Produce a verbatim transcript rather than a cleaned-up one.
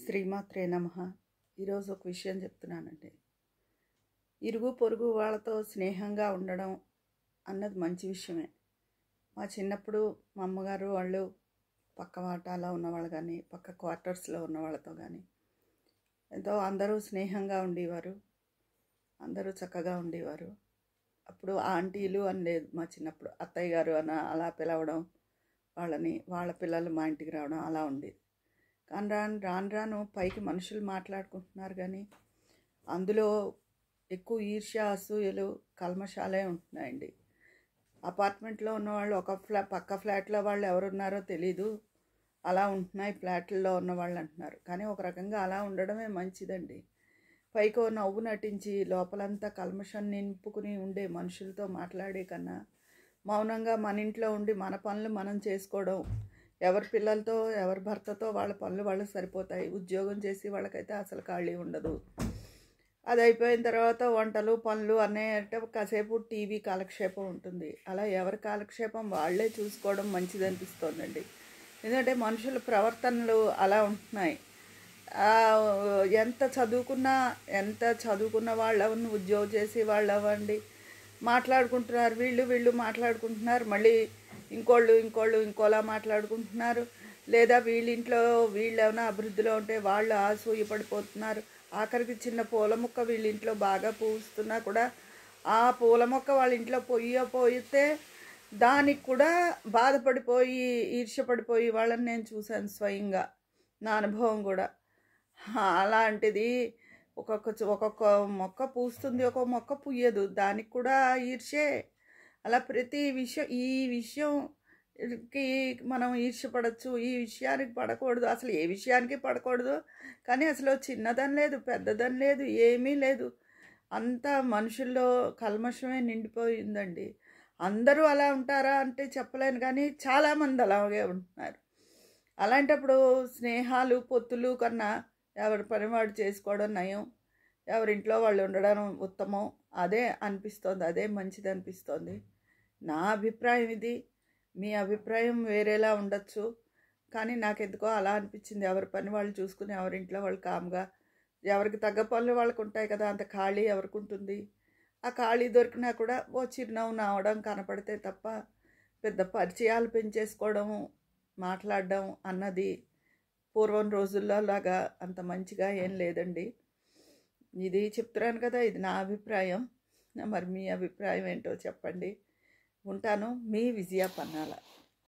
శ్రీమాత్రే నమః. ఈరోజు ఒక విషయం చెప్తున్నానండి. ఇరుగు పొరుగు వాళ్ళతో స్నేహంగా ఉండడం అన్నది మంచి విషయమే. మా చిన్నప్పుడు మా అమ్మగారు వాళ్ళు పక్క వాటాలో ఉన్నవాళ్ళు కానీ పక్క క్వార్టర్స్లో ఉన్న వాళ్ళతో కానీ ఎంతో అందరూ స్నేహంగా ఉండేవారు, అందరూ చక్కగా ఉండేవారు. అప్పుడు ఆంటీలు అని లేదు, మా చిన్నప్పుడు అత్తయ్య గారు అని అలా పిలవడం, వాళ్ళని వాళ్ళ పిల్లలు మా ఇంటికి రావడం అలా ఉండేది. కానీ రాను రాను రాను పైకి మనుషులు మాట్లాడుకుంటున్నారు కానీ అందులో ఎక్కువ ఈర్ష్య, అసూయలు, కల్మషాలే ఉంటున్నాయండి. అపార్ట్మెంట్లో ఉన్నవాళ్ళు ఒక ఫ్లా పక్క ఫ్లాట్లో వాళ్ళు ఎవరున్నారో తెలీదు, అలా ఉంటున్నాయి ఫ్లాట్లలో ఉన్నవాళ్ళు అంటున్నారు. కానీ ఒక రకంగా అలా ఉండడమే మంచిదండి. పైకో నవ్వు నటించి లోపలంతా కల్మషం నింపుకుని ఉండే మనుషులతో మాట్లాడే కన్నా మౌనంగా మన ఇంట్లో ఉండి మన పనులు మనం చేసుకోవడం, ఎవరి పిల్లలతో ఎవరి భర్తతో వాళ్ళ పనులు వాళ్ళకి సరిపోతాయి. ఉద్యోగం చేసి వాళ్ళకైతే అసలు ఖాళీ ఉండదు. అది అయిపోయిన తర్వాత వంటలు పనులు అన్నీ కాసేపు టీవీ కాలక్షేపం ఉంటుంది. అలా ఎవరి కాలక్షేపం వాళ్ళే చూసుకోవడం మంచిది అనిపిస్తోందండి. ఎందుకంటే మనుషుల ప్రవర్తనలు అలా ఉంటున్నాయి. ఎంత చదువుకున్నా ఎంత చదువుకున్న వాళ్ళు అవ్వండి, ఉద్యోగం చేసి వాళ్ళు అవ్వండి, మాట్లాడుకుంటున్నారు. వీళ్ళు వీళ్ళు మాట్లాడుకుంటున్నారు, మళ్ళీ ఇంకోళ్ళు ఇంకోళ్ళు ఇంకోలా మాట్లాడుకుంటున్నారు. లేదా వీళ్ళింట్లో వీళ్ళు ఏమైనా అభివృద్ధిలో ఉంటే వాళ్ళు అసూయ పడిపోతున్నారు. ఆఖరికి చిన్న పూల మొక్క వీళ్ళింట్లో బాగా పూస్తున్నా కూడా ఆ పూల మొక్క వాళ్ళ ఇంట్లో పొయ్య పోయితే దానికి కూడా బాధపడిపోయి ఈర్ష్యపడిపోయి వాళ్ళని నేను చూశాను స్వయంగా, నా అనుభవం కూడా. అలాంటిది ఒక్కొక్క ఒక్కొక్క మొక్క పూస్తుంది, ఒక్కొక్క మొక్క పూయదు, దానికి కూడా ఈర్ష్యే. అలా ప్రతి విషయం ఈ విషయంకి మనం ఈర్ష్యపడచ్చు, ఈ విషయానికి పడకూడదు, అసలు ఏ విషయానికి పడకూడదు. కానీ అసలు చిన్నదని లేదు, పెద్దదని లేదు, ఏమీ లేదు. అంతా మనుషుల్లో కల్మషమే నిండిపోయిందండి. అందరూ అలా ఉంటారా అంటే చెప్పలేను, కానీ చాలామంది అలాగే ఉంటున్నారు. అలాంటప్పుడు స్నేహాలు పొత్తులు కన్నా ఎవరి పని వాడు చేసుకోవడం నయం, ఎవరింట్లో వాళ్ళు ఉండడం ఉత్తమం. అదే అనిపిస్తోంది, అదే మంచిది అనిపిస్తోంది. నా అభిప్రాయం ఇది. మీ అభిప్రాయం వేరేలా ఉండొచ్చు, కానీ నాకెందుకో అలా అనిపించింది. ఎవరి పని వాళ్ళు చూసుకుని ఎవరింట్లో వాళ్ళు కామ్గా, ఎవరికి తగ్గ పనులు వాళ్ళకు ఉంటాయి కదా, అంత ఖాళీ ఎవరికి ఉంటుంది. ఆ ఖాళీ దొరికినా కూడా ఓ చిరునవ్వు నవ్వడం కనపడితే తప్ప పెద్ద పరిచయాలు పెంచేసుకోవడం, మాట్లాడడం అన్నది పూర్వం రోజుల్లో లాగా అంత మంచిగా ఏం లేదండి. ఇది చెప్తున్నాను కదా, ఇది నా అభిప్రాయం. మరి మీ అభిప్రాయం ఏంటో చెప్పండి. ఉంటాను, మీ విజయ పన్నాల.